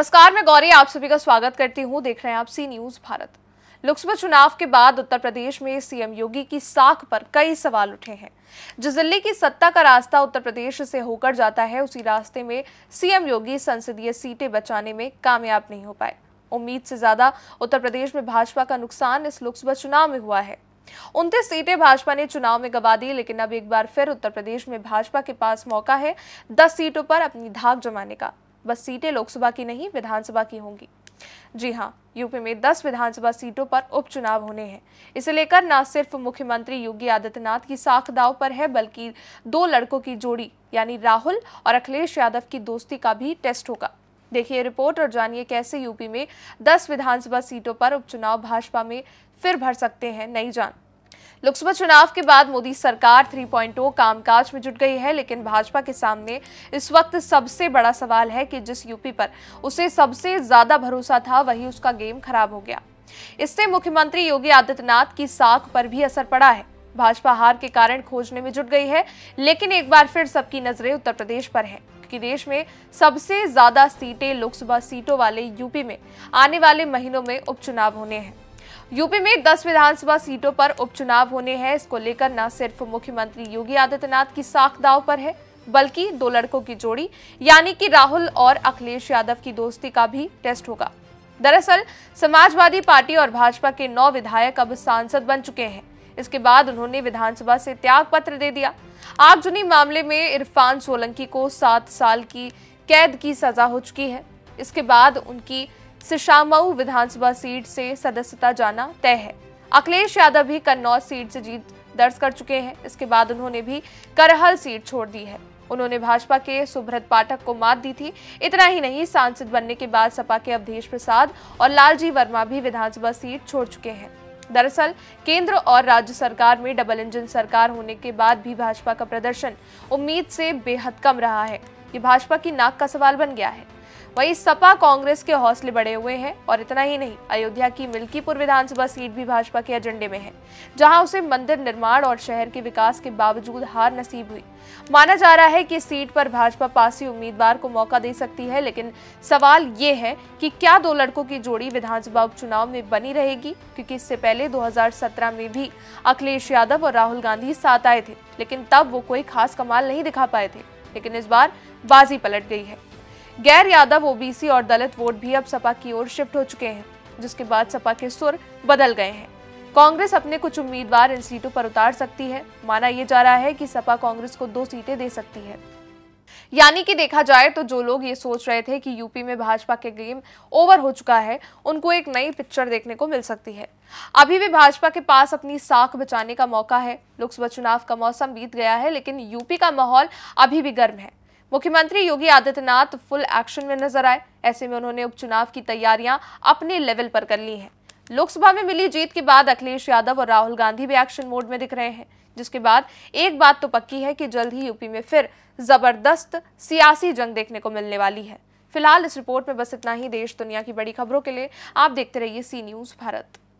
नमस्कार, मैं गौरी आप सभी का स्वागत करती हूं। देख रहे हैं आप सी न्यूज भारत। लोकसभा चुनाव के बाद उत्तर प्रदेश में सीएम योगी की साख पर कई सवाल उठे हैं। जिस दिल्ली की सत्ता का रास्ता उत्तर प्रदेश से होकर जाता है, उसी रास्ते में सीएम योगी संसदीय सीटें बचाने में कामयाब नहीं हो पाए। उम्मीद से ज्यादा उत्तर प्रदेश में भाजपा का नुकसान इस लोकसभा चुनाव में हुआ है। 29 सीटें भाजपा ने चुनाव में गंवा दी, लेकिन अब एक बार फिर उत्तर प्रदेश में भाजपा के पास मौका है 10 सीटों पर अपनी धाक जमाने का। बस सीटें लोकसभा की नहीं, विधानसभा की होंगी। जी हां, यूपी में 10 विधानसभा सीटों पर उपचुनाव होने हैं। इसे लेकर न सिर्फ मुख्यमंत्री योगी आदित्यनाथ की साख दांव पर है, बल्कि दो लड़कों की जोड़ी यानी राहुल और अखिलेश यादव की दोस्ती का भी टेस्ट होगा। देखिए रिपोर्ट और जानिए कैसे यूपी में 10 विधानसभा सीटों पर उपचुनाव भाजपा में फिर भर सकते हैं नई जान। लोकसभा चुनाव के बाद मोदी सरकार 3.0 कामकाज में जुट गई है, लेकिन भाजपा के सामने इस वक्त सबसे बड़ा सवाल है कि जिस यूपी पर उसे सबसे ज्यादा भरोसा था, वही उसका गेम खराब हो गया। इससे मुख्यमंत्री योगी आदित्यनाथ की साख पर भी असर पड़ा है। भाजपा हार के कारण खोजने में जुट गई है, लेकिन एक बार फिर सबकी नजरें उत्तर प्रदेश पर है, क्योंकि देश में सबसे ज्यादा सीटें लोकसभा सीटों वाले यूपी में आने वाले महीनों में उपचुनाव होने हैं। यूपी में 10 विधानसभा सीटों पर उपचुनाव होने हैं। इसको लेकर न सिर्फ मुख्यमंत्री योगी आदित्यनाथ की साख दांव पर है, बल्कि दो लड़कों की जोड़ी यानी कि राहुल और अखिलेश यादव की दोस्ती का भी टेस्ट होगा। दरअसल समाजवादी पार्टी और भाजपा के 9 विधायक अब सांसद बन चुके हैं। इसके बाद उन्होंने विधानसभा से त्याग पत्र दे दिया। आगजनी मामले में इरफान सोलंकी को 7 साल की कैद की सजा हो चुकी है। इसके बाद उनकी सिशामऊ विधानसभा सीट से सदस्यता जाना तय है। अखिलेश यादव भी कन्नौज सीट से जीत दर्ज कर चुके हैं। इसके बाद उन्होंने भी करहल सीट छोड़ दी है। उन्होंने भाजपा के सुब्रत पाठक को मात दी थी। इतना ही नहीं, सांसद बनने के बाद सपा के अवधेश प्रसाद और लालजी वर्मा भी विधानसभा सीट छोड़ चुके हैं। दरअसल केंद्र और राज्य सरकार में डबल इंजन सरकार होने के बाद भी भाजपा का प्रदर्शन उम्मीद से बेहद कम रहा है। ये भाजपा की नाक का सवाल बन गया है। वहीं सपा कांग्रेस के हौसले बढ़े हुए हैं। और इतना ही नहीं, अयोध्या की मिल्कीपुर विधानसभा सीट भी भाजपा के एजेंडे में है, जहां उसे मंदिर निर्माण और शहर के विकास के बावजूद हार नसीब हुई। माना जा रहा है कि इस सीट पर भाजपा पासी उम्मीदवार को मौका दे सकती है, लेकिन सवाल ये है कि क्या दो लड़कों की जोड़ी विधानसभा उपचुनाव में बनी रहेगी, क्योंकि इससे पहले 2017 में भी अखिलेश यादव और राहुल गांधी साथ आए थे, लेकिन तब वो कोई खास कमाल नहीं दिखा पाए थे। लेकिन इस बार बाजी पलट गई है। गैर यादव, ओबीसी और दलित वोट भी अब सपा की ओर शिफ्ट हो चुके हैं, जिसके बाद सपा के सुर बदल गए हैं। कांग्रेस अपने कुछ उम्मीदवार इन सीटों पर उतार सकती है। माना यह जा रहा है कि सपा कांग्रेस को 2 सीटें दे सकती है। यानी कि देखा जाए तो जो लोग ये सोच रहे थे कि यूपी में भाजपा के गेम ओवर हो चुका है, उनको एक नई पिक्चर देखने को मिल सकती है। अभी भी भाजपा के पास अपनी साख बचाने का मौका है। लोकसभा चुनाव का मौसम बीत गया है, लेकिन यूपी का माहौल अभी भी गर्म है। मुख्यमंत्री योगी आदित्यनाथ फुल एक्शन में नजर आए। ऐसे में उन्होंने उपचुनाव की तैयारियां अपने लेवल पर कर ली हैं। लोकसभा में मिली जीत के बाद अखिलेश यादव और राहुल गांधी भी एक्शन मोड में दिख रहे हैं, जिसके बाद एक बात तो पक्की है कि जल्द ही यूपी में फिर जबरदस्त सियासी जंग देखने को मिलने वाली है। फिलहाल इस रिपोर्ट में बस इतना ही। देश दुनिया की बड़ी खबरों के लिए आप देखते रहिए सी न्यूज भारत।